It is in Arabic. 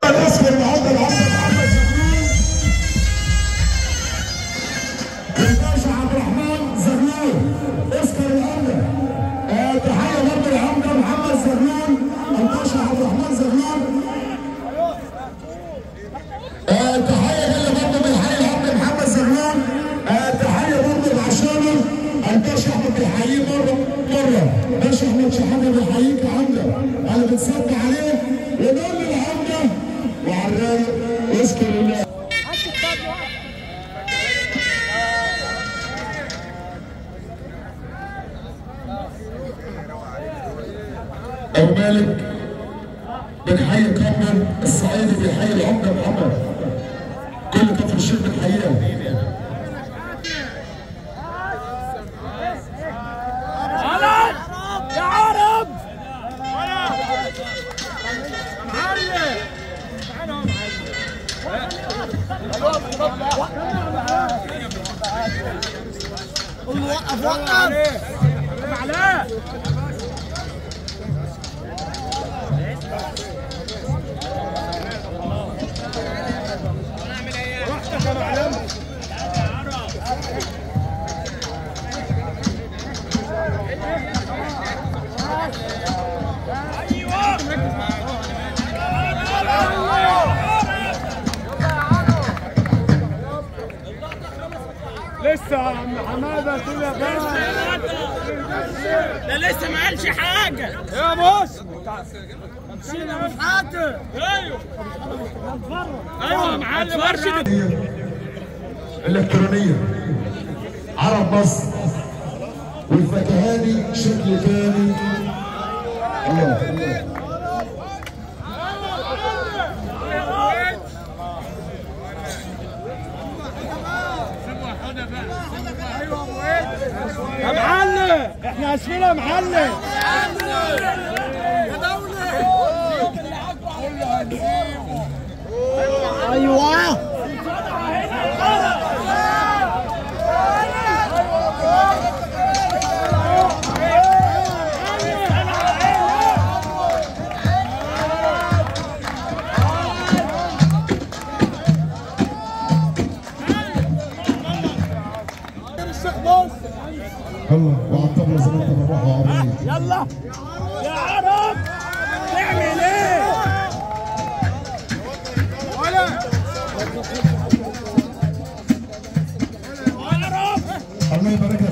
الاسكر النهارده العمده محمد زغلول والباشا عبد الرحمن زغلول اسكر العمده. تحيه برضه للعمده محمد زغلول الباشا عبد الرحمن زغلول. تحيه جايه برضه من حي العمده محمد زغلول. تحيه برضه لعشانه الباشا احمد بيحييه مره باشا احمد شحاته بيحييك يا عمده. انا بنصب عليه ونقول للعمده وعلى الرايق اذكر الله. ابو مالك بنحيي كرم الصعيدي بيحيي العمده محمد. كل كفر الشيخ بنحييها. وقف علاء. لسه يا عم حماده كده بقى. ده لسه ما قالش حاجه يا بص. مشينا في حاجه. ايوه يا معلم. ورشه الالكترونيه عرب مصر والفكهاني شكل ثاني. الله يا معلم. احنا اسفين يا معلم. يا دولة. ايوه يلا وعلى الطبلة زي ما انت بنروح وعربية. يلا يا عرب تعمل ايه؟ ولا عرب. الله يبارك